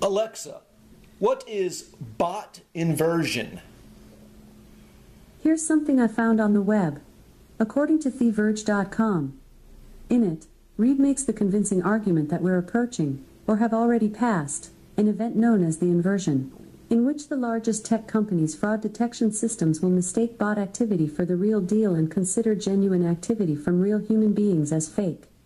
Alexa, what is bot inversion? Here's something I found on the web. According to TheVerge.com. In it, Reed makes the convincing argument that we're approaching, or have already passed, an event known as the inversion, in which the largest tech companies' fraud detection systems will mistake bot activity for the real deal and consider genuine activity from real human beings as fake.